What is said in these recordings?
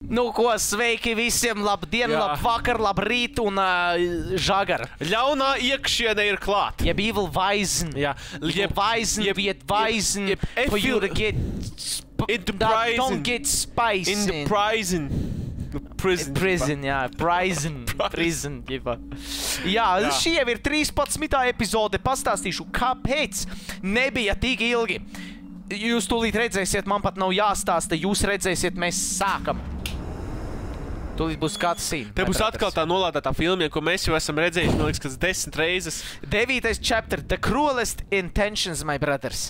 Nu ko, sveiki visiem, labdien, labvakar, labrīt un žagar. Ļaunā iekšienē ir klāt. Jeb evil Weizen. Jā. Evil Weizen, viet Weizen, for you to get... Don't get spice. In the prison. Prison, jā. Prison, ģipa. Jā, šī jau ir 13. epizode. Pastāstīšu, kāpēc nebija tik ilgi. Jūs tūlīt redzēsiet, man pat nav jāstāsta. Jūs redzēsiet, mēs sākam. Tūlīt būs kāds scene. Te būs atkal tā nolādētā filmie, ko mēs jau esam redzējuši, man liekas, kas 10 reizes. 9. chapter, The Cruelest Intentions, my brothers.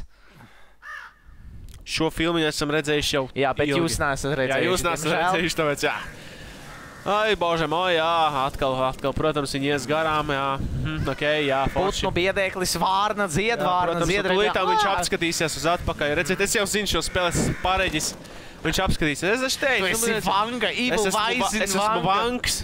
Šo filmu esam redzējuši jau ilgi. Jā, bet jūs neesat redzējuši. Jā, jūs neesat redzējuši, tāpēc jā. Ai, bože moj, jā, atkal, protams, viņi ies garām, jā. Okei, jā, forši. Putnu biedēklis, vārna, dziedvārna, ziedrēļ. Protams, viņš apskatīsies uz atpakaļ. Redziet, es jau zinu šo spēles, esmu pareģis. Viņš apskatīsies. Es teicu, tu esi Vanga, Evil Weizen, es esmu Vanks.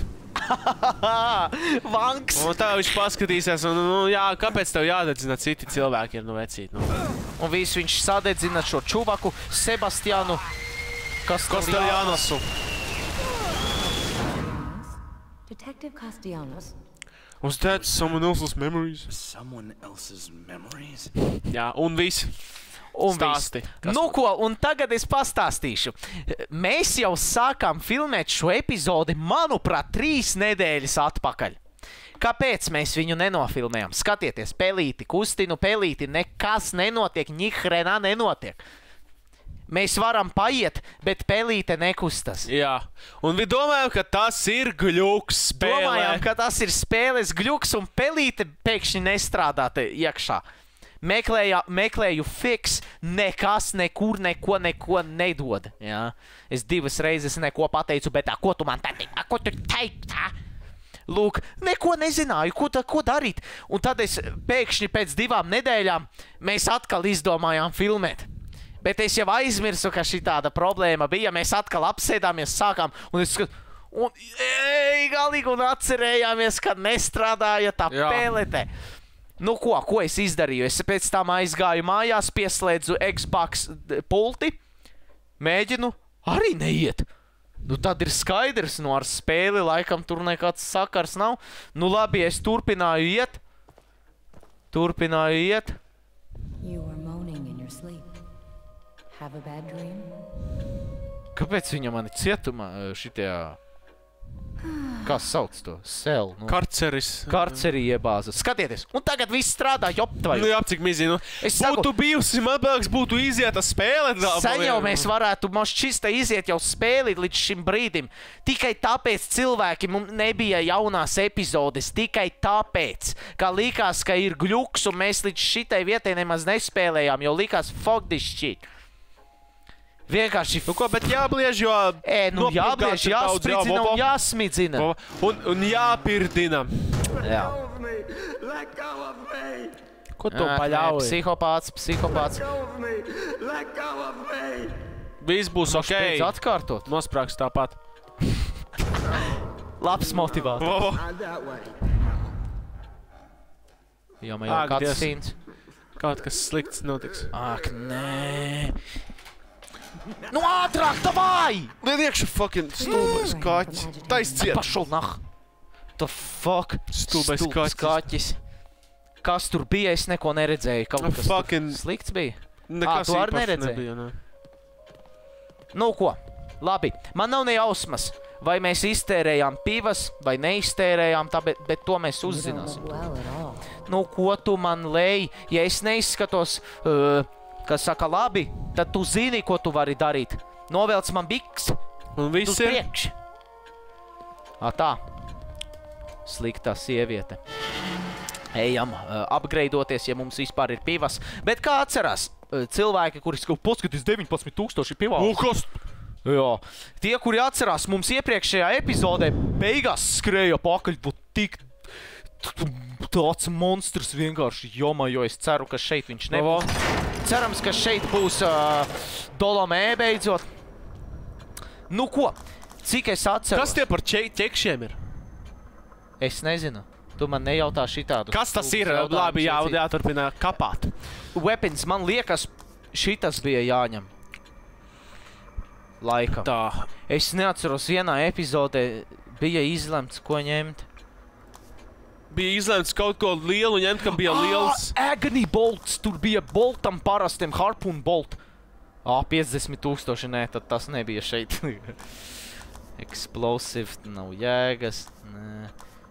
Vanks. Un tā viņš paskatīsies, un, jā, kāpēc tev jādedzina citi cilvēki ir, vecīt, Un visu viņš sadedzina šo čuvaku, Sebastianu Castellaноsu. Detective Castellanos. Was that someone else's memories? Someone else's memories? Jā, un viss. Stāsti. Nu ko, un tagad es pastāstīšu. Mēs jau sākām filmēt šo epizodi, manuprāt, 3 nedēļas atpakaļ. Kāpēc mēs viņu nenofilmējam? Skatieties, pelīti, kustinu pelīti, nekas nenotiek, ņihrenā nenotiek. Mēs varam paiet, bet pelīte nekustas. Jā, un vi domājam, ka tas ir gļuks spēlē. Domājam, ka tas ir spēles gļuks, un pelīte pēkšņi nestrādā te iekšā. Meklēju fiks, nekas, nekur, neko nedod. Jā. Es 2 reizes neko pateicu, bet ko tu man teici? Ko tu teici? Lūk, neko nezināju, ko darīt. Un tad es pēkšņi pēc 2 nedēļām mēs atkal izdomājām filmēt. Bet es jau aizmirsu, ka šī tāda problēma bija. Mēs atkal apsēdāmies, sākām, un es galīgi un atcerējāmies, ka nestrādāja tā pelete. Nu ko es izdarīju? Es pēc tam aizgāju mājās, pieslēdzu Xbox pulti, mēģinu, arī neiet. Nu tad ir skaidrs, nu ar spēli laikam tur nekāds sakars nav. Nu labi, es turpināju iet. You were moaning in your sleep. Have a bad dream? Kāpēc viņa mani cietumā šitajā... Kā sauc to? Sel. Nu. Karcerī iebāza. Skatieties, un tagad viss strādā, joptvaju. Nu jā, cik mizī, nu. Būtu bijusi, man liekas, būtu izieta spēle. Sen jau mēs varētu šista iziet jau spēli līdz šim brīdim. Tikai tāpēc cilvēki mums nebija jaunās epizodes. Tikai tāpēc, ka likās, ka ir gļuks, un mēs līdz šitai vietai nemaz nespēlējām, jo likās fuck this shit. Vienkārši... Nu ko, bet jābliež, jo... Nu jābliež, jāspridzina un jāsmidzina. Un jāpirdina. Jā. Ko tu paļauji? Psihopāts. Viss būs ok. Spēc atkārtot. Nosprāks tāpat. Labs motivātors. Jā, man jau kāds sīns. Kaut kas slikts notiks. Ak, nē. Nu ātrāk, davai! Lien iekšu fucking stulbais kaķis. Tais ciet. Pašul nah. The fuck? Stulbais kaķis. Kas tur bija? Es neko neredzēju. Kaut kas tur slikts bija? Nekas tu arī īpaši neredzēji? nebija, ne. Nu ko? Labi. Man nav ne jausmas. Vai mēs iztērējām pivas, vai neiztērējām, bet to mēs uzzināsim. Nu ko tu man lej? Ja es neizskatos... Kas saka labi, tad tu zini, ko tu vari darīt. Novelc man biks. Un viss ir. Priekš. Tā. Sliktā sieviete. Ejam upgradeoties, ja mums vispār ir pivas. Bet kā atcerās, cilvēki, kuri paskatīs 19,000 pivā. Kas? Jā. Tie, kuri atcerās, mums iepriekšējā epizodē beigās skrēja pakaļ, būt tik... Tāds monstrs vienkārši jomā, jo es ceru, ka šeit viņš nebūs. Cerams, ka šeit būs Dolomē beidzot. Nu ko, cik es atceros? Kas tie par ķekšiem ir? Es nezinu. Tu man nejautā šitādu. Kas tas ir? Labi, jāturpina kapāt. Weapons, man liekas, šitas bija jāņem. Laikam. Tā. Es neatceros, vienā epizodē bija izlemts, ko ņemt. Bija izlēmts kaut ko lielu ņemt, kam bija liels... Agony bolts! Tur bija boltam parastiem harpoon bolt. 50,000, nē, tad tas nebija šeit. Explosive, nav jēgas. Nē.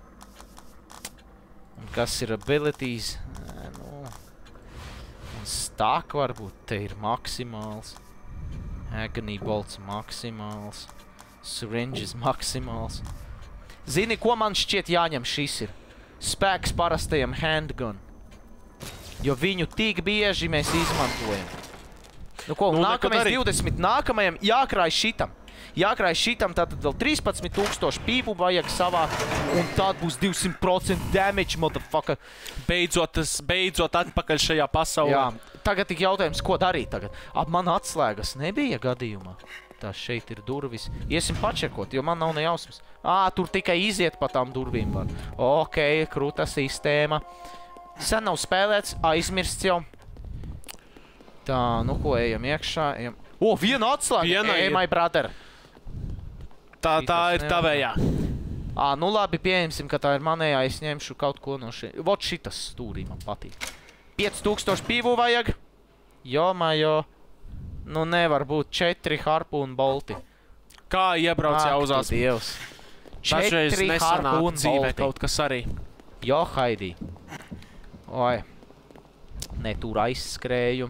Un kas ir abilities? Nē, nu... Un stack varbūt te ir maksimāls. Agony bolts maksimāls. Syringes maksimāls. Zini, ko man šķiet jāņem šis ir? Spēks parastajam handgun. Jo viņu tik bieži mēs izmantojam. Nu ko, un nākamais 20, nākamajam jākrāj šitam. Jākrāj šitam, tātad vēl 13,000 pīpu vajag savākt, un tad būs 200% damage, motherfucker. Beidzot atpakaļ šajā pasaulē. Jā, tagad tik jautājums, ko darīt tagad? Man atslēgas nebija gadījumā. Tā šeit ir durvis. Iesim pačekot, jo man nav ne jausmas. Tur tikai iziet pa tām durvīm var. Ok, krūta sistēma. Sen nav spēlēts, aizmirsts jau. Tā, nu ko, ejam iekšā, ejam. Viena atslēga! Viena ir. My brother. Tā ir tavējā. Nu labi, pieņemsim, ka tā ir manējā. Es ņemšu kaut ko no šī. Vot šitas stūrī man patīk. 5,000 pīvu vajag. Jo. Nu nevar būt 4 harpoon bolti. Kā iebrauc jauzās? Ak, tu Dievs. Dažreiz 4 nesanāk harpoon dzīvē bolti. kaut kas arī. Jo, Haidī. Oi. Ne, tur aizskrēju.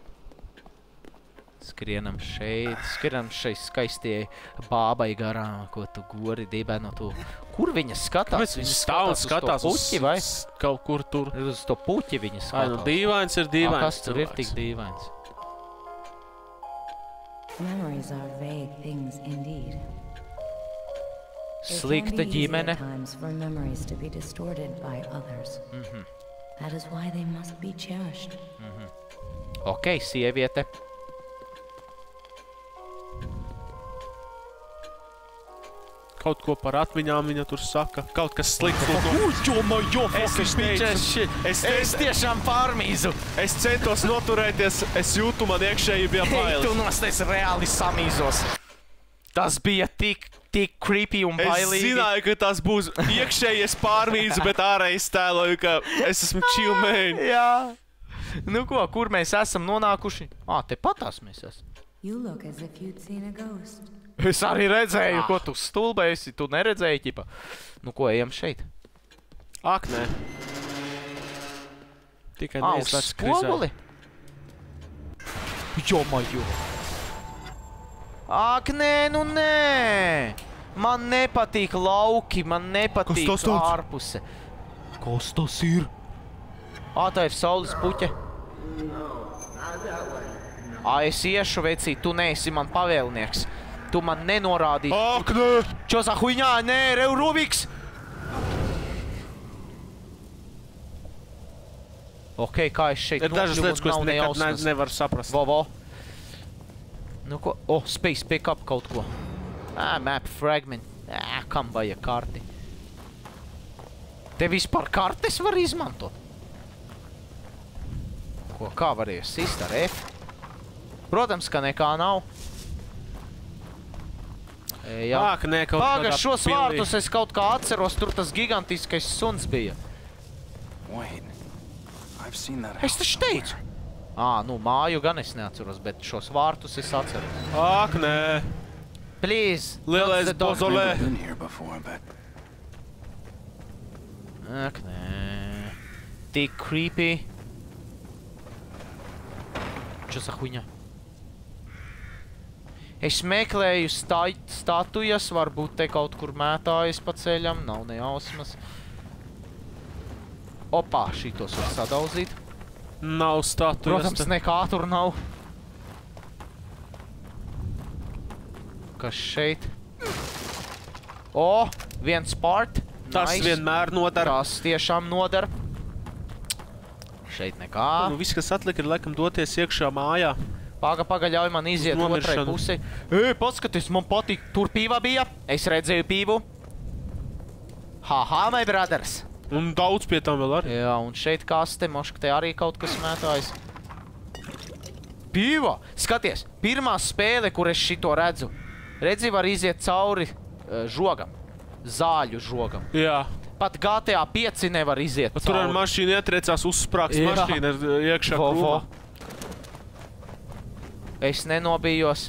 Skrienam šeit skaistie bābai garām, ko tu gori dibeno tu. Kur viņa skatās? Viņa stāv un skatās uz puķi, vai? Kaut kur tur. Uz to puķi viņa Ai, skatās. nu dīvains ir dīvains. Kas tur ir tik dīvains? Memories are vague things indeed. Slikta ģimene. It can be easy at times for memories to be distorted by others. That is why they must be cherished. Ok, sieviete. Kaut ko par atmiņām viņa tur saka. Kaut kas slikts. Es tiešām pārmīzu. Es centos noturēties, es jūtu, man iekšēji bija bailes. Tu nosties reāli samīzos. Tas bija tik creepy un Es bailīgi. zināju, ka tas būs iekšēji, es pārmīzu, bet ārēji stēloju, ka es esmu chill man. Jā. Nu ko, kur mēs esam nonākuši? Te patās mēs esam. You look as if you'd seen a ghost. Es arī redzēju, ko tu stulbēsi, tu neredzēji, ķipa. Nu ko, ejam šeit? Ak, nē. Tikai Uz spoguli? Jo. Ak, nē, nu nē. Man nepatīk lauki, man nepatīk Kas tas tāds? ārpuse. Kas tas ir? Tā ir saules puķe. Es iešu, vecī, tu neesi man pavēlnieks. Tu man nenorādīji. Ak, nē! Čo za huņā? Nē, Rubiks! Ok, kā es šeit Ir dažas nokļuvu, lietas, ko es nav ne nekad jausmas. nevaru saprast. Vo. Nu ko? Space pick up kaut ko. Map fragment. Kam vajag karti? Te vispār kartes var izmantot? Ko, kā varēja sist ar F? Protams, ka nekā nav. Ak, nē, kaut kādā Pagaid, šos pilī. vārtus es kaut kā atceros, tur tas gigantiskais suns bija. Wait. I've seen that Es house taču somewhere. teicu. Nu māju gan es neatceros, bet šos vārtus es atceros. Ak, nē. Please, Lielais close the door. bozolē. I've been here before, but Ak, nē. Tik creepy. Čo za huņa? Es meklēju statujas, varbūt te kaut kur mētājas pa ceļam, nav ne jausmas. Opā, šitos var sadauzīt. Nav statujas. Protams, nekā tur nav. Kas šeit? Viens part. Tas Nice. vienmēr nodara. Tas tiešām nodara. Šeit nekā. Nu, viss, kas atlika, ir laikam doties iekšā mājā. Paga, ļauj man iziet Uz otrai nomiršanu. pusē. Paskaties, man patīk. Tur pīva bija. Es redzēju pīvu. Haha, my brothers. Un daudz pie tam vēl arī. Jā, un šeit kaste, moška te arī kaut kas mētājas. Pīva! Skaties, pirmā spēle, kur es šito redzu. Redzi, var iziet cauri žogam. Zāļu žogam. Jā. Pat GTA 5 nevar iziet cauri. Tur ar mašīnu ietriecās uzsprāgs mašīna iekšā krūmā. Es nenobījos.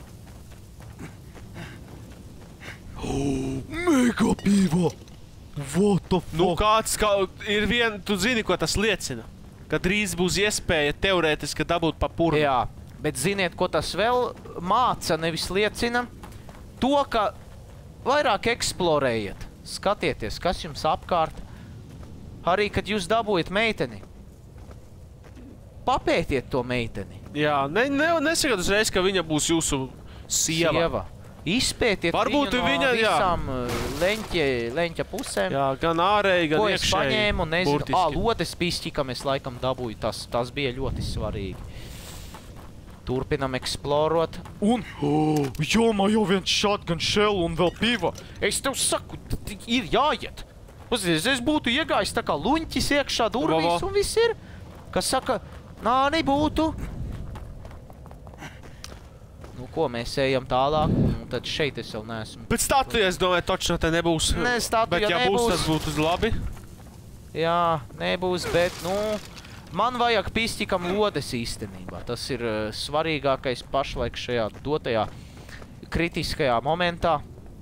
Mega pīva! What the fuck? Nu kāds, ir tu zini, ko tas liecina? Ka drīz būs iespēja teorētiski dabūt pa purnu. Jā, bet ziniet, ko tas vēl māca, nevis liecina? To, ka vairāk eksplorējiet. Skatieties, kas jums apkārt. Arī, kad jūs dabūjat meiteni. Papētiet to meiteni. Jā, nesakāt uzreiz, ka viņa būs jūsu sieva. Izpētiet Varbūt viņu no viņa, visām leņķa pusēm. Jā, gan ārēji, gan ko es iekšēji. paņēmu, nezinu. Burtiski. Lodes pišķi, es laikam dabūju. Tas bija ļoti svarīgi. Turpinam eksplorot. Un, jomā jau viens shotgun shell un vēl piva. Es tev saku, ir jāiet. Paskaties, es būtu iegājis tā kā luņķis iekšā durvīs un viss ir. Kas saka, nā, nebūtu. Nu, ko, mēs ejam tālāk, un tad šeit es jau neesmu. Bet statuja, es domāju, točno te nebūs. Ne, statuja bet, ja nebūs. būs, tas būtu labi. Jā, nebūs, bet, nu... Man vajag pišķikam lodes īstenībā. Tas ir svarīgākais pašlaik šajā dotajā kritiskajā momentā.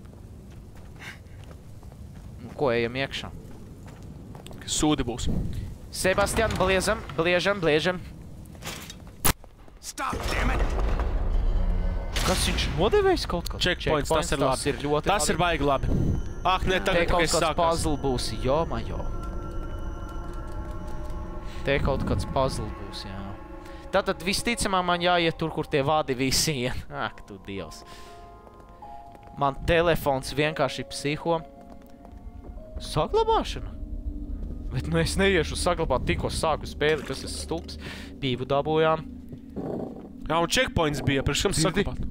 Nu, ko, ejam iekšā? Sūdi būs. Sebastian, bliežam. Stop, damn it! Kas viņš nodevējis kaut kā? Checkpoints, tas ir labi. Tas ir baigi labi. Ak, ne, tagad, ka es sākās. Te kaut kāds puzzle būs, jo. Te kaut kāds puzzle būs, jā. Tātad visticamāk man jāiet tur, kur tie vadi visi ien. Ak, tu dievs. Man telefons vienkārši psiho. Saglabāšana? Bet nu es neiešu saglabāt, tikko sāku spēli, tas ir stulps. Pīvu dabūjām. Jā, un checkpoints bija, priekš kam saglabāt?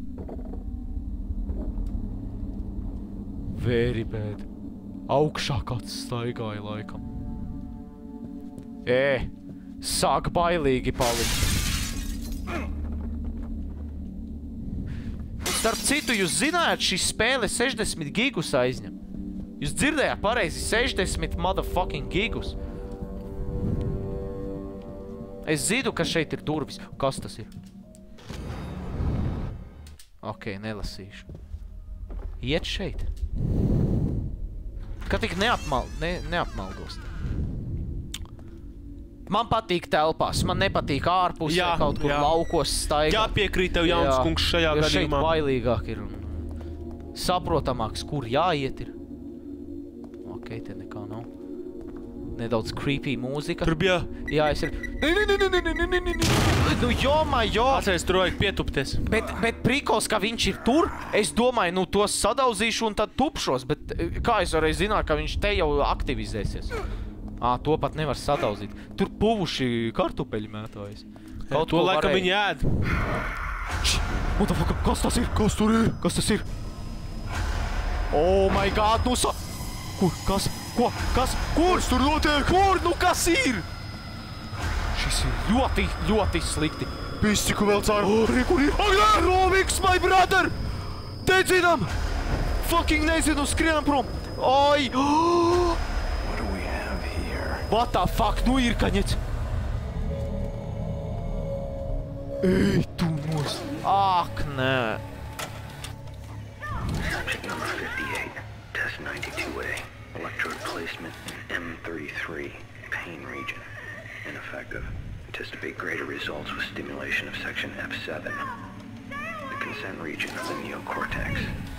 Very bad. Augšā kāds staigāja laikam. Sāk bailīgi palikt. Starp citu, jūs zinājāt, šī spēle 60 gigus aizņem. Jūs dzirdējāt pareizi 60 motherfucking gigus. Es zinu, ka šeit ir durvis. Kas tas ir? Ok, nelasīšu. Iet šeit. Ka tik neapmaldos. Man patīk telpās, man nepatīk ārpusē, kaut kur laukos staigāt. Jāpiekrīt tev, jauns kungs, šajā gadījumā. Šeit bailīgāk ir un saprotamāks, kur jāiet ir. Ok, te nekā nav. Nedaudz creepy mūzika. Tur bija... Jā, es ir... Nu, jomā. Atceries, tur vajag pietupties. Bet prikols, ka viņš ir tur, es domāju, nu, tos sadauzīšu un tad tupšos, bet kā es varēju zināt, ka viņš te jau aktivizēsies? To pat nevar sadauzīt. Tur puvuši kartupeļi mētājas. To laikam viņi ēd. What the fuck? Kas tas ir? Kas tur ir? Kas tas ir? Oh my god, nu Kur? Kas? Ko? Kas? Kur? Tur notiek? Kur? Nu kas ir? Šis ir ļoti slikti. Pišķiku vēl caur. Kur ir? Romiks, my brother! Dedzinam! Fucking nezinu, skrienam prom. Oi! What the fuck? Nu ir kaņets. Ej, tu nost. Ak, nē. Subject number 58, test 92A, electrode placement in M33, pain region. Ineffective. Anticipate greater results with stimulation of section F7, the consent region of the neocortex.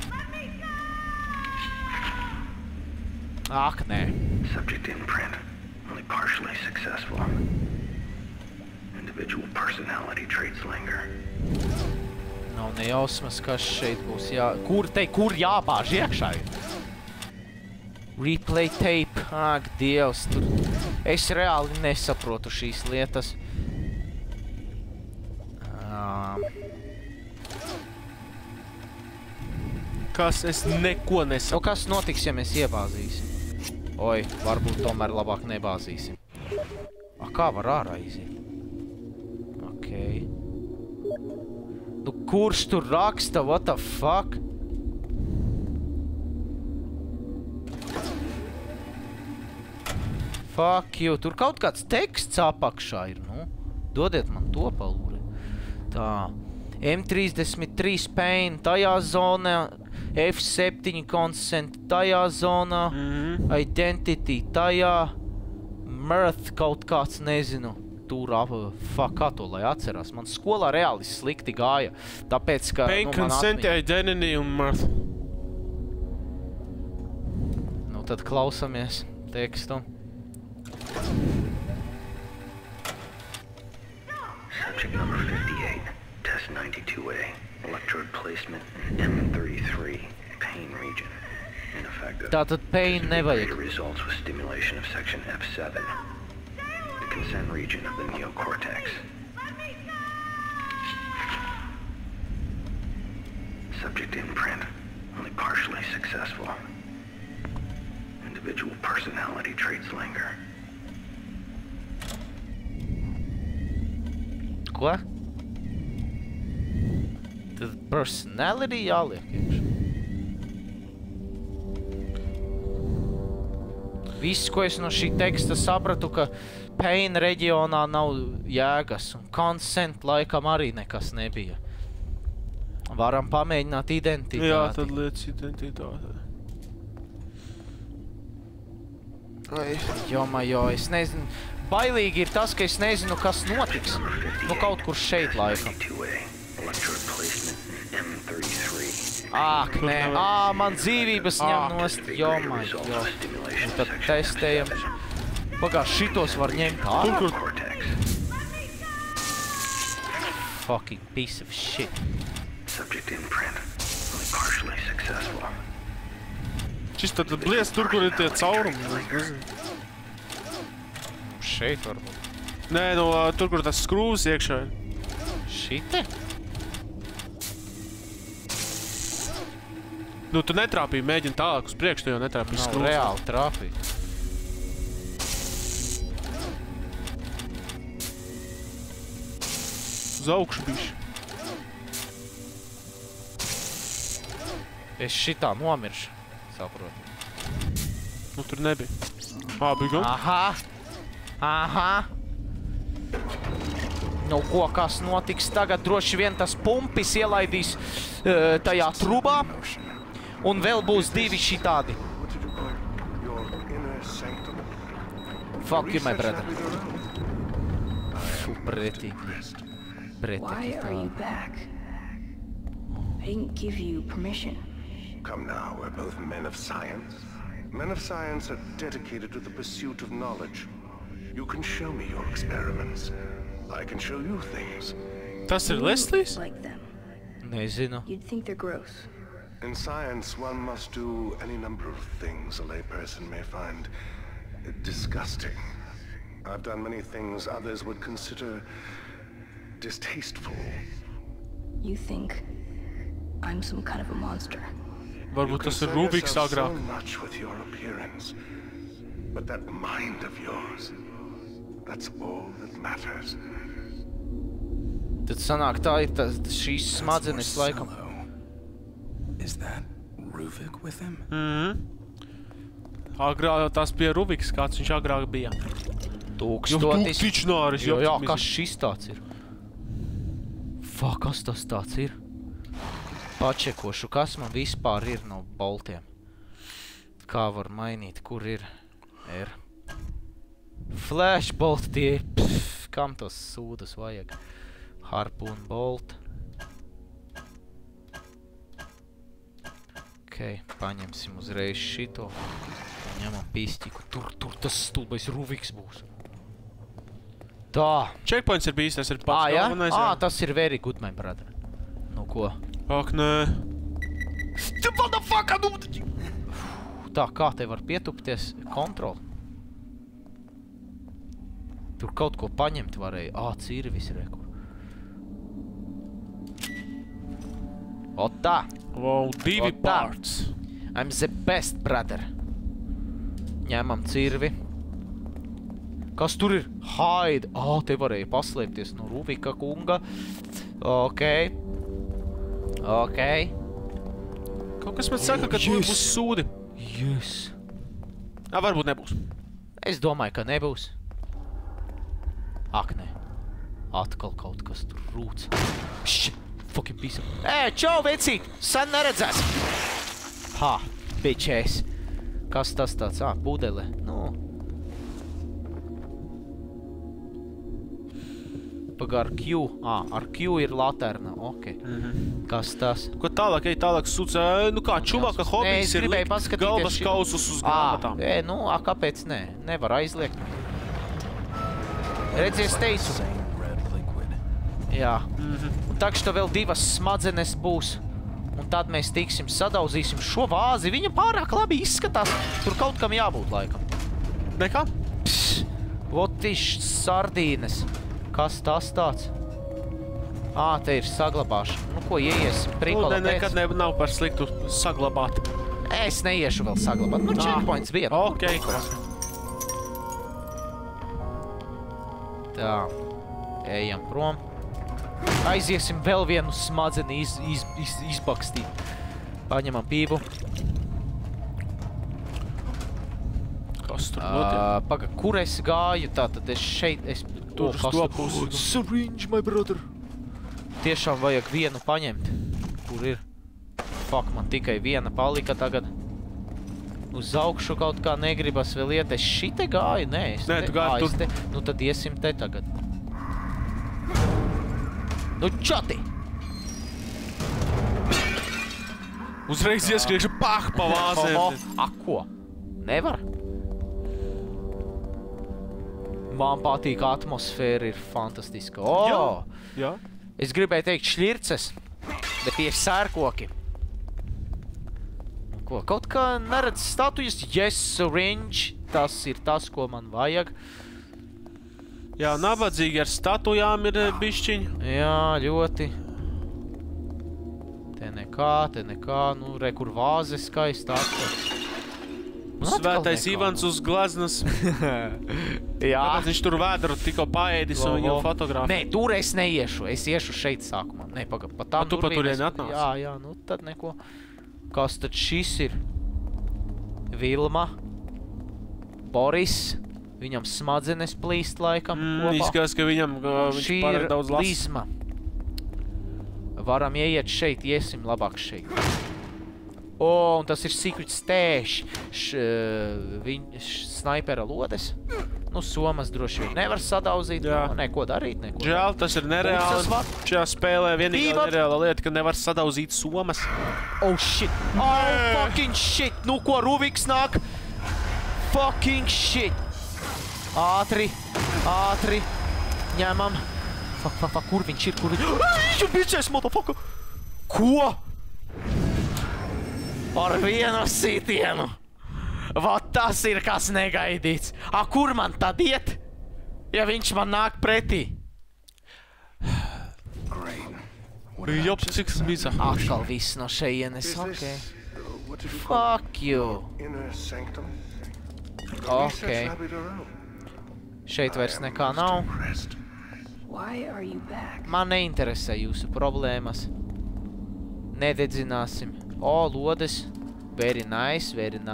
Ak, nē. Subject imprint. Only partially successful. Individual personality traits linger. Nav nejausmas, kas šeit būs Kur jābāž iekšā? Replay tape. Ak, dievs, tur. Es reāli nesaprotu šīs lietas. Kas? Es neko nesaprotu. Nu, kas notiks, ja mēs iebāzīsim? Oi, varbūt tomēr labāk nebāzīsim. Kā var ārā iziet? Ok. Kurš tur raksta? What the fuck? Fuck you. Tur kaut kāds teksts apakšā ir, nu. Dodiet man to palūri. Tā. M33 Pain tajā zonā. F7 Consent tajā zonā. Identity tajā. Mirth kaut kāds, nezinu. Tur fuck, kā to, lai atcerās. Man skolā reāli slikti gāja. Tāpēc, ka... Pain, Consent, Identity un Mirth. Nu, tad klausamies tekstu. Subject number 58, test 92A, electrode placement in M33, pain region. Ineffective. Tātad pain nevajag. Greater results with stimulation of section F7, the consent region of the neocortex. Subject imprint, only partially successful. Individual personality traits linger. Ko? Tad personality jāliek iekšā. Viss, ko es no šī teksta sapratu, ka pain reģionā nav jēgas, un consent laikam arī nekas nebija. Varam pamēģināt identitāti. Jā, tad lietas identitāte. Jo, es nezinu. Bailīgi ir tas, ka es nezinu, kas notiks. Nu, kaut kur šeit laikam. Āk, nē. Man dzīvības ņem nost. Jo. Un tad testējam. Pagā, šitos var ņemt ārā. Fucking piece of shit. Subject imprint, only partially successful. Šis tad blies tur, kur ir tie caurumi. Šeit varbūt. Nē, no tur, kur tas skrūvs iekšā ir. Šite? Nu, tu netrāpīji, mēģini tālāk uz priekšu, tu jau netrāpīji skrūvs. Nav reāli trāpīt. Uz augšu bišķi. Es šitā nomiršu. Saprotu. Nu, tur nebija. Bija gan? Aha. Nu, ko, kas notiks tagad? Droši vien tas pumpis ielaidīs tajā trubā. Un vēl būs divi šitādi. Fuck you, my brother. Pretīgi. Why are you back? I didn't give you permission. Come now, we're both men of science. Men of science are dedicated to the pursuit of knowledge. You can show me your experiments. I can show you things. Tas ir Leslies? Like them. Nezinu. You'd think they're gross. In science, one must do any number of things a layperson may find disgusting. I've done many things others would consider distasteful. You think I'm some kind of a monster? Varbūt tas ir Rubiks agrāk. So much with your appearance, but that mind of yours, that's all that matters. Tad sanāk tā ir šīs smadzenes laikam. Is that Ruvik with him? Agrāk tas bija Rubiks, kāds viņš agrāk bija. Tūkstotis. Tūkstotis. Jā, kas šis tāds ir? Fuck, kas tas tāds ir? Pačekošu, kas man vispār ir no boltiem. Kā var mainīt, kur ir R? Flashbolt tie ir. Pff, kam tos sūdas vajag? Harpoon bolt. Ok, paņemsim uzreiz šito. Ņemam pistiku. Tur tas stulbais Ruviks būs. Tā. Checkpoints ir bijis, tas ir pats galvenais. Tas ir very good, my brother. Nu ko? Ak, nē. What the fuck? Tā, kā te var pietupties? Kontrol. Tur kaut ko paņemt varēja. Cirvis rekur. Tā. Wow, divi parts. I'm the best, brother. Ņemam cirvi. Kas tur ir? Hide. Te varēja paslēpties no Ruvika kunga. Ok. Ok. Kaut kas man saka, ka tur būs sūdi. Yes. Varbūt nebūs. Es domāju, ka nebūs. Ak, nē. Atkal kaut kas tur rūc. Fucking pisa. Čau, vecīt! Sen neredzēs! Ha, bitches. Kas tas tāds? Pudele. Nu. Pagā ar Q. Ar Q ir laterna. Ok. Kas tas? Ko tālāk, tālāk sūc, nu kā čumaka hobijs ir likt galvas kausus uz grāmatām. Kāpēc ne? Nevar aizliegt. Redzies, teicu. Jā. Un takšta vēl 2 smadzenes būs. Un tad mēs tiksim, sadauzīsim šo vāzi. Viņa pārāk labi izskatās. Tur kaut kam jābūt laikam. Nekā? Votiš sardīnes. Kas tas tāds? Te ir saglabāšana. Nu, ko ieiesim? Prikola pēc? Nekad nav par sliktu saglabāt. Es neiešu vēl saglabāt. Nu, checkpoints viena. Ok. Tā. Ejam prom. Aiziesim vēl vienu smadzeni izbakstīt. Paņemam pīvu. Kas tur notiek? Paga, kur es gāju? Tātad es šeit... Tur uz to pusi. Syringe, my brother. Tiešām vajag vienu paņemt. Kur ir? Fuck, man tikai viena palika tagad. Uz augšu kaut kā negribas vēl iet. Es šite gāju? Nē, tu gāji tur. Nu tad iesim te tagad. Nu čoti! Uzreiz ieskriešu pa vāzēm. Ko? Nevar? Man patīk, atmosfēra ir fantastiska. Jā. Es gribēju teikt šļirces, bet tieši sērkoki. Ko? Kaut kā neredz statujas. Yes, syringe. Tas ir tas, ko man vajag. Jā, nabadzīgi ar statujām ir bišķiņi. Jā, ļoti. Te nekā. Nu, re, kur vāze skaista atkal. Svētais Ivans uz glaznas. Jā. Tāpēc viņš tur vēdru tikko paēdis un viņam fotogrāfi. Nē, tur es neiešu. Es iešu šeit sākumā. Nē, pa tām tu pa turien atnāc? Jā, nu tad neko. Kas tad šis ir? Vilma. Boris. Viņam smadzenes plīst laikam kopā. Izskatās, ka viņam viņš pārāk daudz lasa. Šī ir Lizma. Varam ieiet šeit. Iesim labāk šeit. Un tas ir secret stash. Snaipera lodes. Nu, somas droši vien nevar sadauzīt. Neko darīt, neko. Žēl, tas ir nereāli. Šajā spēlē vienīgā nereāla lieta, ka nevar sadauzīt somas. Oh, shit. Oh, fucking shit. Nu, ko Ruviks nāk? Fucking shit. Ātri. Ņemam. Fuck, kur viņš ir? Viņš ir bičēs, motherfucker. Ko? Par vienu sitienu. Vat tas ir kas negaidīts. Kur man tad iet? Ja viņš man nāk pretī. Jops, cik tas bija? Atkal viss no šeienes. Ok. Fuck you. Ok. Šeit vairs nekā nav. Man neinteresē jūsu problēmas. Nededzināsim. Lodes. Very nice.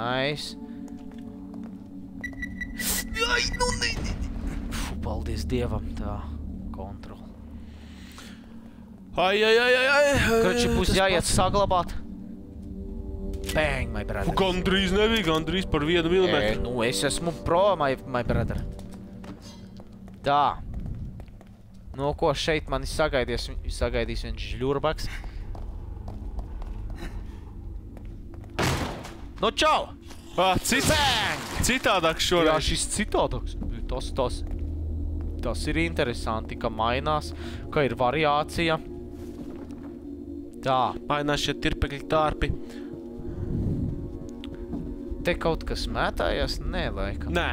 Paldies Dievam, tā. Kontrol. Kroči, būs jāiet saglabāt. Bang, my brother. Gandrīz nebija, gandrīz par 1 milimetru. Nu, es esmu pro, my brother. Tā. Nu, ko šeit mani sagaidīs viens žļurbaks. Nu, čau! Citādāks šoreiz. Jā, šis citādāks. Tas ir interesanti, ka mainās, ka ir variācija. Tā. Mainās šie tirpekļi tārpi. Te kaut kas mētājās? Nē, laikam. Nē.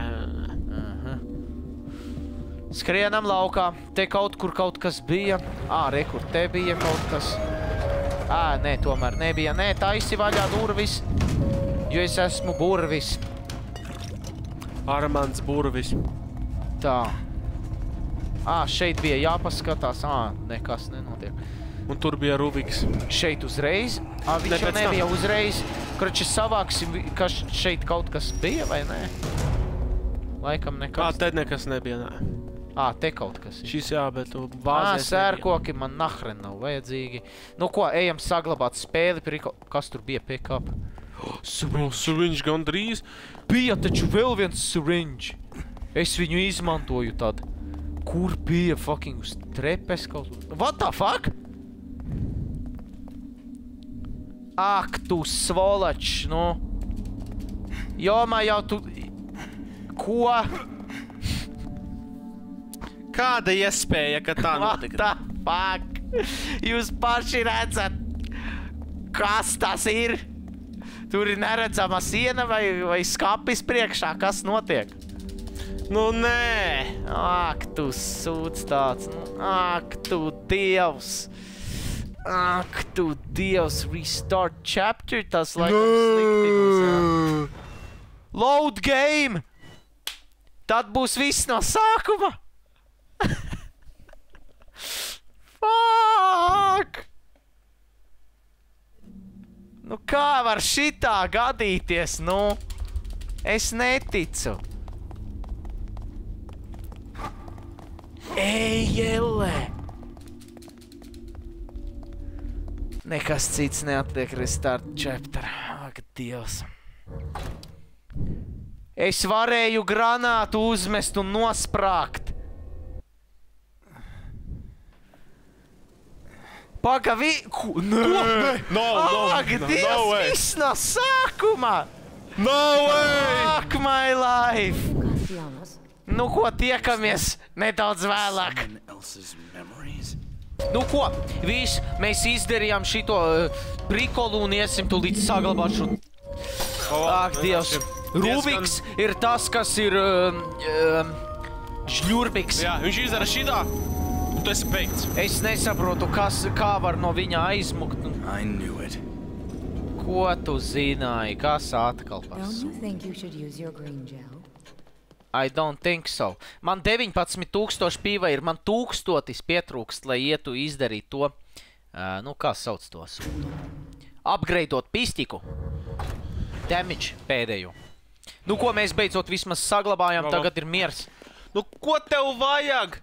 Skrienam laukā. Te kaut kur kaut kas bija. Re, kur te bija kaut kas. Nē, tomēr nebija. Nē, taisi vaļā durvis. Jo es esmu burvis. Armands burvis. Tā. Šeit bija jāpaskatās. Nekas nenotiek. Un tur bija Rubiks. Šeit uzreiz? Viņš Ne, jau pēc nebija tam. uzreiz. Kroči savāksim, ka šeit kaut kas bija, vai nē? Laikam nekas. Te nekas nebija, nē. Te kaut kas ir. Šis jā, bet tu bāzēs Sērkoki man nahren nav vajadzīgi. Nu ko, ejam saglabāt spēli. Kas tur bija pick-up? Syringe gandrīz. Bija taču vēl viens syringe. Es viņu izmantoju tad. Kur bija fucking uz trepes kaut? What the fuck? Ak, tu svolač, nu. Jomā jau tu... Ko? Kāda iespēja, ka tā notika? What the fuck? Jūs paši redzat, kas tas ir? Tur ir neredzama siena vai skapis priekšā, kas notiek? Nu, nē! Ak, tu sūds tāds, ak, tu dievs! Ak, tu dievs, restart chapter, tas laikam slikti būs, jā. Load game! Tad būs viss no sākuma! Fuck! Nu kā var šitā gadīties, nu? Es neticu. Ej, jelle! Nekas cits neatliek restart chapter. Ak, dievs. Es varēju granātu uzmest un nosprāgt. Pagavi... Nē! Ak, dievs, viss no sākuma! No way! Fuck my life! Gracias. Nu ko, tiekamies nedaudz vēlāk. Someone else's memories? Nu ko, viss, mēs izdarījām šito prikolu un iesim tu līdz saglabāt šo... Ak, dievs. Rubiks ir tas, kas ir... Žļurbiks. Jā, viņš izdara šitā, un tu esi beigts. Es nesaprotu, kā var no viņa aizmukt. I knew it. Ko tu zināji? Kas atkal Don't pasūta? you think you should use your green gel? I don't think so. Man 19,000 pīva ir, man 1000 pietrūkst, lai ietu izdarīt to, nu kā sauc to sūdu. Upgradeot pistiku. Damage pēdējo. Nu ko, mēs beidzot vismaz saglabājām, tagad ir miers. Nu, ko tev vajag?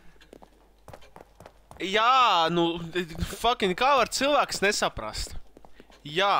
Jā, nu, fucking kā var cilvēks nesaprast? Jā.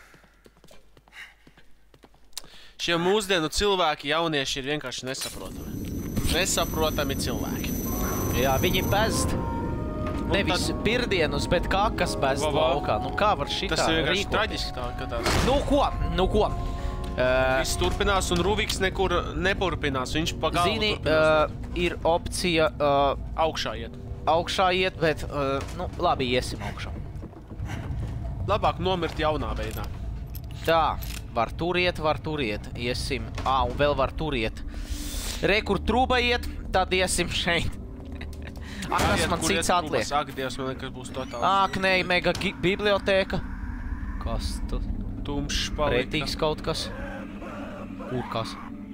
Šie mūsdienu cilvēki, jaunieši, ir vienkārši nesaprotami. Nesaprotami cilvēki. Jā, viņi bezd. Nevis pirdienus, bet kakas bezd laukā. Nu kā var šitā Tas ir vienkārši rīkoties? traģiski tā, ka tās... Nu ko? Viss turpinās un Rubiks nekur nepurpinās. Viņš pa galvu Zini, turpinās. ir opcija Augšā iet. bet, nu, labi, iesim augšā. Labāk nomirt jaunā veidā. Tā, var tur iet, iesim. Un vēl var tur iet. Re, kur trūba iet, tad iesim šeit. Kas man cits atliek? Ak, Dievs, man liekas, būs totāls. Ak, nē, mega bibliotēka. Kas tu? Tumšs palika. Pretīgs kaut kas. Kur kas?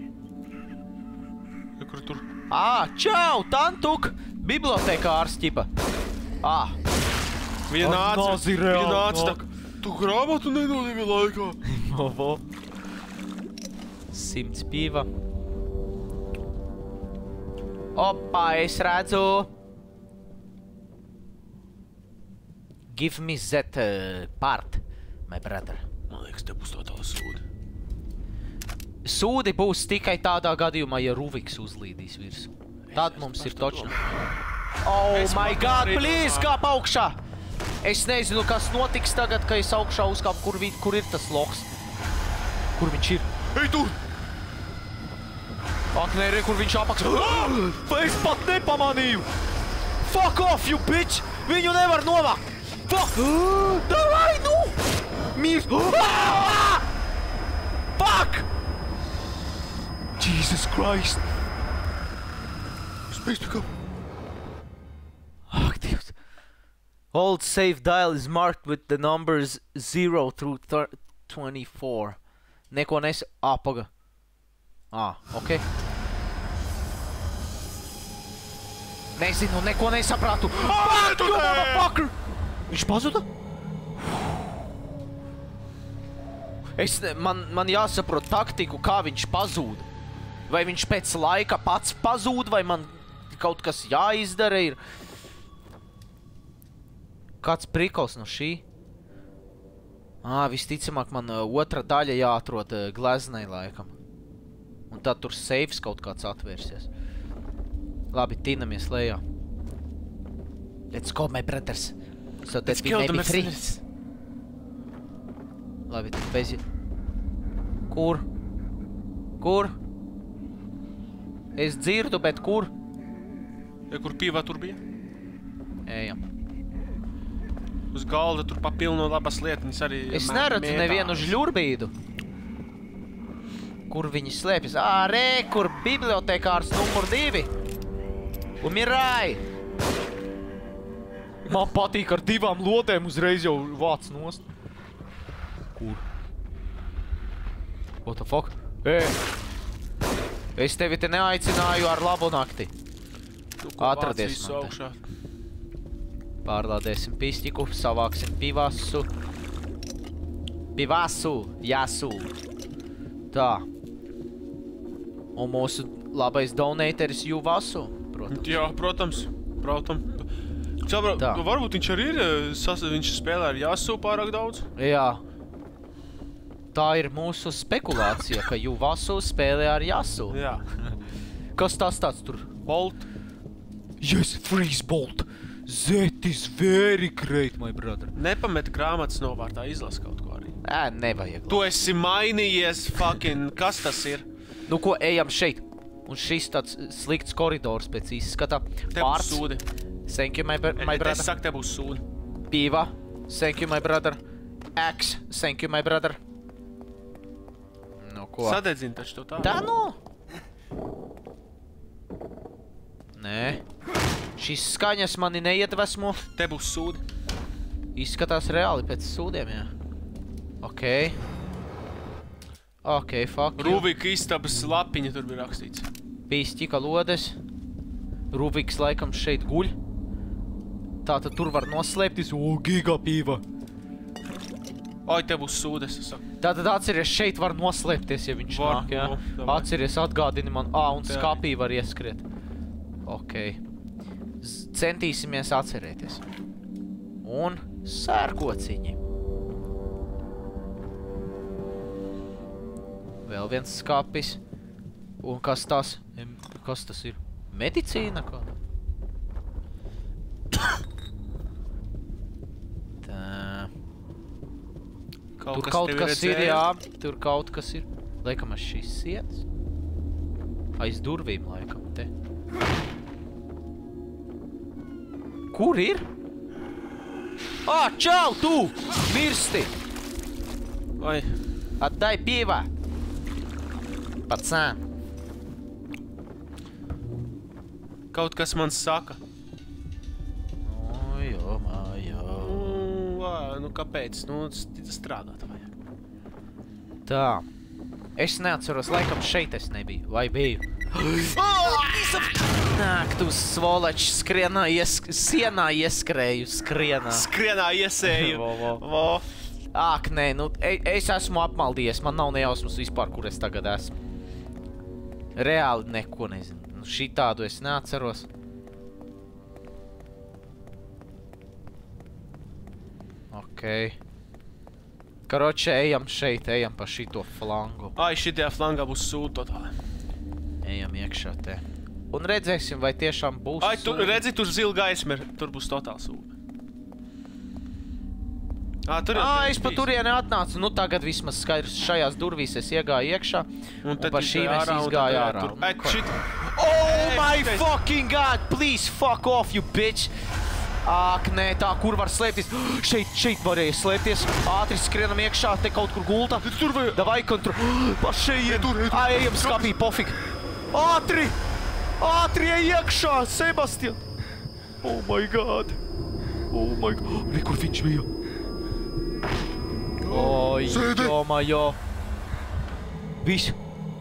Kur tur? Čau, Tantuk! Bibliotekārs ķipa. Viņa nāca reāli tā, tu grāmatu nenodīvi laikā. 100 pīva. Opa, es redzu. Give me that part, my brother. Man liekas, te būs totāls sūdi. Sūdi būs tikai tādā gadījumā, ja Rubiks uzlīdīs virsū. Tad mums ir točno. Oh my god, please, kāp augšā! Es nezinu, kas notiks tagad, kad es augšā uzkāpu, kur ir tas loks. Kur viņš ir? Ej, tur! Ak, nē, re, kur viņš apakšā. Es pat nepamanīju! Fuck off, you bitch! Viņu nevar novākt! Fuck! Davai, nu! Mīrs! Fuck! Jesus Christ! Space pickup! Ak, Dievs! Old save dial is marked with the numbers 0 through 24. Neko paga. Ok. Nezinu, neko nesapratu. Fuck, you motherfucker! Viņš pazuda? Man jāsaprot taktiku, kā viņš pazūda. Vai viņš pēc laika pats pazūd, vai man kaut kas jāizdara ir. Kāds prikals no šī? Visticamāk, man otra daļa jāatrod gleznai laikam. Un tad tur seifs kaut kāds atvērsies. Labi, tinamies lejā. Let's go, my brothers. So that we may be free. Labi, tad bez... Kur? Kur? Es dzirdu, bet kur? Kur pīvā tur bija? Ejam. Uz galda tur papilno labas lietiņas arī... Es neredzu nevienu žļurbīdu. Kur viņi slēpjas? Re, kur bibliotekārs numur 2. Umirāj! Man patīk ar 2 lodēm uzreiz jau vāc nost. Kur? What the fuck? Es tevi te neaicināju ar labu nakti. Atradies man te. Pārlādēsim pistiku, savāksim pivasu. Pivasu, jāsu. Tā. Un mūsu labais donateris Juvasu, protams. Jā, protams. Varbūt viņš arī ir, viņš spēlē ar Jāsu pārāk daudz? Jā. Tā ir mūsu spekulācija, ka Juvasu spēlē ar Jāsu. Jā. Kas tas tāds tur? Bolt. Yes, freeze bolt. That is very great, my brother. Nepamet grāmatas novārtā, izlas kaut ko arī. Nevajag. Tu esi mainījies, fucking, kas tas ir? Nu ko, ejam šeit. Un šis tāds slikts koridors pēc izskata. Te būs sūdi. Thank you, my brother. Es saku, te būs sūdi. Pīva. Thank you, my brother. Axe. Thank you, my brother. Nu ko? Sadedzini taču to tā. Tā nu? Nē. Šīs skaņas mani neiedvesmo. Te būs sūdi. Izskatās reāli pēc sūdiem, jā. Ok, fuck you. Rubika istabas lapiņa tur bija rakstīts. Pīstika lodes. Rubiks laikam šeit guļ. Tātad tur var noslēptis. Giga pīva. Oi, te būs sūdes, es saku. Tātad atceries, šeit var noslēpties, ja viņš nāk, jā. Atceries, atgādini man. Un skapī var ieskriet. Ok. Centīsimies atcerēties. Un sērkociņi. Vēl viens skapis. Un kas tas? Kas tas ir? Medicīna kāda? Tā. Tur kaut kas ir, jā. Tur kaut kas ir. Laikam ar šīs sienas. Aiz durvīm laikam, te. Kur ir? Čau, tu! Mirsti! Oi. Atdai pīvā! Pacān! Kaut kas man saka. Nu, kāpēc? Nu, strādāt vajag. Tā. Es neatceros, laikam šeit es nebiju. Vai biju? Nāk, tu svolač sienā ieskrēju, skrienā. Skrienā iesēju. Ak, nē, nu, es esmu apmaldījies. Man nav nejausmas vispār, kur es tagad esmu. Reāli neko nezinu. Nu, šitādu es neatceros. Ok. Karoče, ejam šeit, ejam pa šito flangu. Šitajā flangā būs sūdi totāli. Ejam iekšā te. Un redzēsim, vai tiešām būs sūdi. Redzi, tur zila gaisma ir. Tur būs totāli sūdi. Es pa turieni atnācu. Nu, tagad vismaz skaidrs šajās durvīs es iegāju iekšā. Un pa šīm es izgāju ārā. Oh my fucking god! Please fuck off, you bitch! Ak, nē, tā, kur var slēpties? Šeit varēja slēpties. Ātri skrienam iekšā, te kaut kur gulta. Tur vai... Davai kontro... Pa šeit! Ejam skapī, pofik! Ātri! Ātri ej iekšā, Sebastian! Oh my god! Oh my god! Re, kur viņš bija? Oi, jomajo! Viss!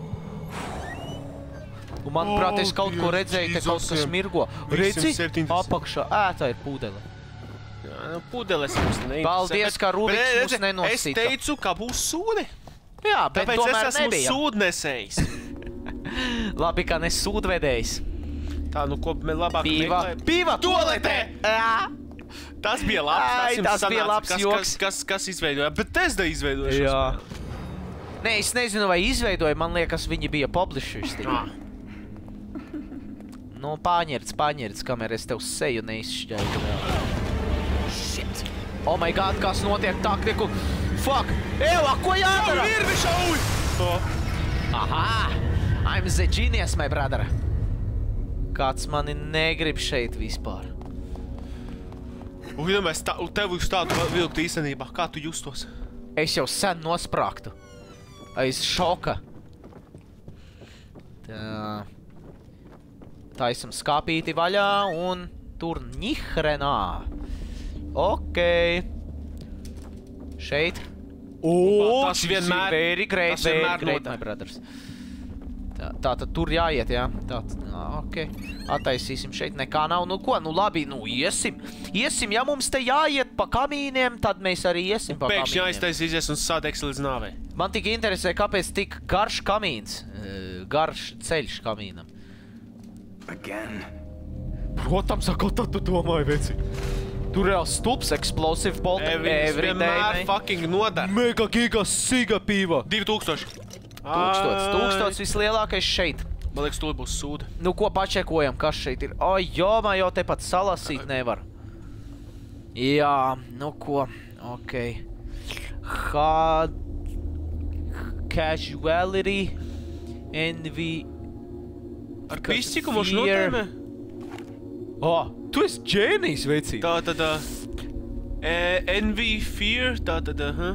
Un manuprāt, es kaut ko redzēju, te kaut kas mirgo. Redzi? Apakšā. Tā ir pūdele. Pudeles mums neinteresē. Paldies, ka Rubiks mūs Es nenosita. teicu, ka būs sūdi. Jā, bet Tāpēc tomēr es esmu nebija. sūdnesējs. Labi, ka nes sūdvedējs. Tā, nu ko labāk Pīva. Pīva Toaletē! Jā. Tas bija labs. Ai, jums tas bija sanāca. labs joks. Kas izveidoja? Bet Tesla izveidoja šo Jā. spēli. Nē, es nezinu, vai izveidoja, man liekas, viņi bija publishers. Nu, paņirds, kamēr es tev seju neizšķēju. Shit. Oh my god, kas notiek taktiku? Fuck! Eva, ko jādara? Virvi šauj! Aha! I'm the genius, my brother. Kāds mani negrib šeit vispār. Iedomājies, tev uz tādu vilkt īstenībā. Kā tu justos? Es jau sen nosprāktu. Aiz šoka. Tā. Taisam skāpīti vaļā un tur nihrenā. Okei. Šeit. Tas vienmēr- Very great, tas vienmēr very great, noder. my brothers. Tātad tur jāiet, jā? Okei. Attaisīsim šeit, nekā nav. Nu ko, nu labi, nu iesim. Iesim, ja mums te jāiet pa kamīniem, tad mēs arī iesim pa Pēkšņi kamīniem. aiztaisīsies un sādeks līdz nāvei. Man tik interesē, kāpēc tik garš kamīns, garš ceļš kamīnam. Again? Protams, ko tad tu domāji, veci? Tur jau stulps, explosive bolt, Viņus every vienmēr day. fucking nodara. Mega giga siga pīva. 2000. Tūkstots vislielākais šeit. Man liekas, tūlīt būs sūda. Nu, ko pačekojam, kas šeit ir? Oi, jomā, jau te pat salasīt nevar. Jā, nu ko, okei. Casuality, envy, Ar pisciku mums fear. notēmē? Tu esi ģēnijs, vecī. Tātad, envy, fear, tātad,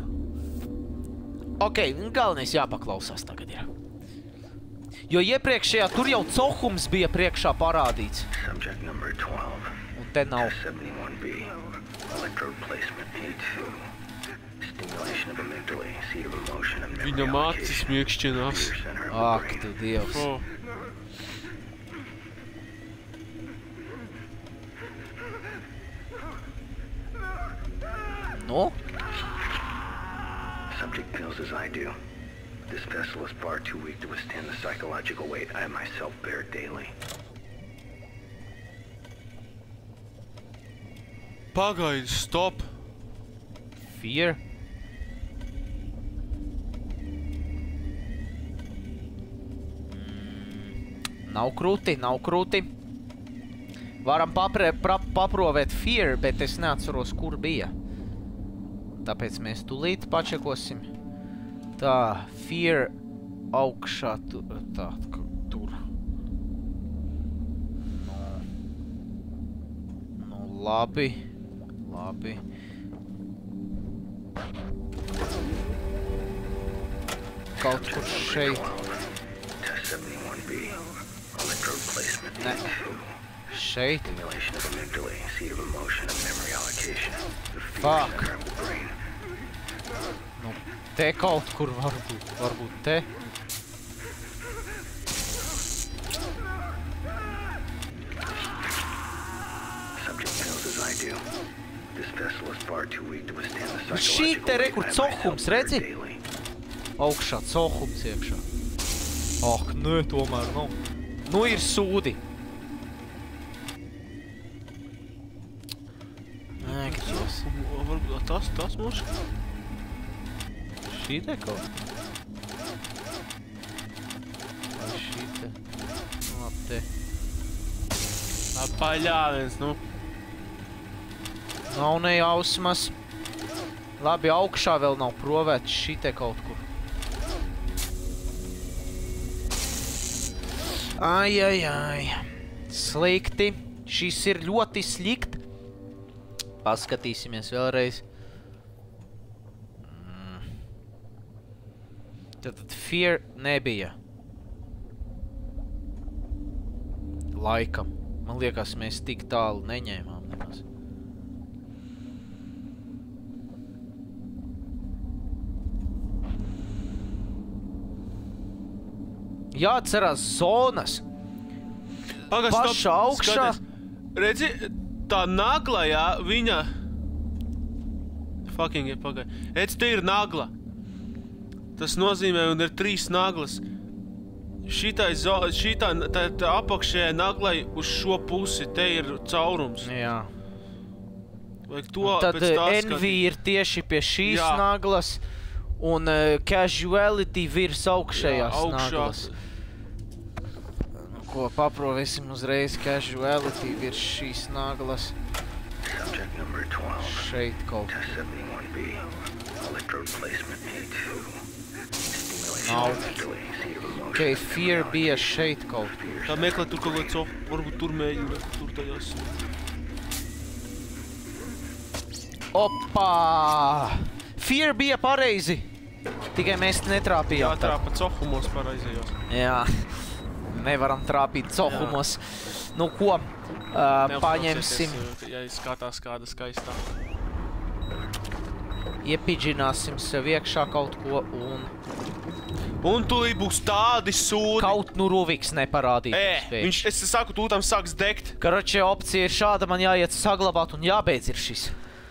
Okei, galvenais jāpaklausās tagad ir. Jo iepriekšējā tur jau cohums bija priekšā parādīts. Subject number 12. Un te nav. 71B. Electrode placement A2. Stimulation of amygdala, seat of emotion and memory Viņam acis allocation. miekšķinās. Fear center of the Ak, brain. tu dievs. O, Nu? Subject feels as I do. This vessel is far too weak to withstand the psychological weight I myself bear daily. Pagaidi, stop. Fear. Nav krūti, nav krūti. Varam paprovēt fear, bet es neatceros, kur bija. Tāpēc mēs tūlīt pačekosim. Tā, fear augšā, tā, tur. Nu, labi, labi. Kaut kur šeit. Test 71B. Electrode placement Ne. A2. Šeit. Stimulation of amygdala, seat of emotion and memory allocation. The fear Fuck. center of the brain. Nu, te kaut kur varbūt te. Subject feels as I do. This vessel is far too weak to withstand the Šī psychological te re, weight kur I myself cohums, bear redzi? daily. Augšā cohums iekšā. Ak, nē, tomēr nav. Nu, ir sūdi. Nē, kas Varbūt tas mums? šī te kaut. Vai šī te? Labi, te. Paļāviens, nu. Nav ne jausmas. Labi, augšā vēl nav provēts šī te kaut kur. Ai, ai, ai. Slikti. Šis ir ļoti slikt. Paskatīsimies vēlreiz. Tad fear nebija. Laikam. Man liekas, mēs tik tālu neņēmām nemaz. Jāatcerās zonas. Pagas, Pašā augšā. Redzi, tā naglajā viņa fucking ir pagai. Ēc, te ir nagla. Tas nozīmē, un ir 3 naglas. Šitā apakšējai naglai uz šo pusi, te ir caurums. Jā. Vajag to Tad pēc tā Envy ir tieši pie šīs naglas, un Casualty virs augšējās naglas. Ko paprovēsim uzreiz Casualty virs šīs naglas. Subject number 12. Šeit kaut Test 71B. Electrode placement A2. nav. Ok, Fear bija šeit kaut. Tā meklē tur kaut kāds, varbūt tur mēģina, tur tajās. Opā! Fear bija pareizi. Tikai mēs netrāpījām. Jātrāpa cohumos pareizajos. Jā. Nevaram trāpīt cohumos. Nu ko, paņemsim. Ja skatās kāda skaistā. Iepidžināsim sev iekšā kaut ko un... Un tūlīt būs tādi sūdi. Kaut nu Ruviks neparādīt. Es saku, tūtam sāks degt. Karoče, opcija ir šāda, man jāiet saglabāt un jābeidz ir šis.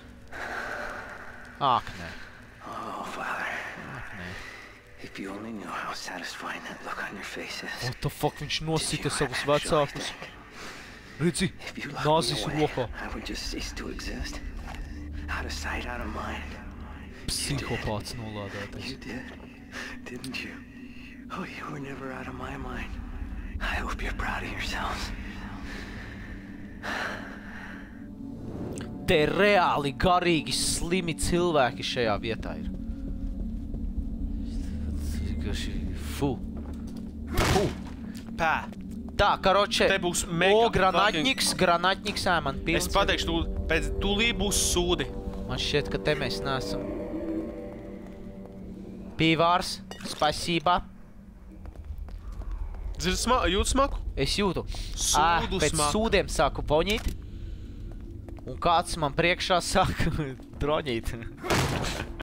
Ak, nē. Oh, Father. If you only knew how satisfying that look on your face is. What the fuck, viņš nosita savus vecākus. Redzi, nāzis rokā. I would just cease to exist. Out of sight, out of mind. Psihopāts nolādētais. You did, didn't you? Oh, you were never out of my mind. I hope you're proud of yourselves. Te reāli garīgi slimi cilvēki šajā vietā ir. Fu. Pā. Tā, karoče, Te būs mega granatņiks, man pilns. Es pateikšu, pēc tūlīt būs sūdi. Man šķiet, ka te mēs neesam. Pīvārs, spasībā. Jūt smaku? Es jūtu. Sūdu Pēc smaku. sūdiem sāku boņīt. Un kāds man priekšā saka droņīt.